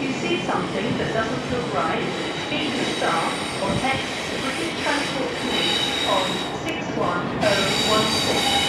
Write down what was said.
you see something that doesn't look right, speak to staff or text British Transport Police on 61016.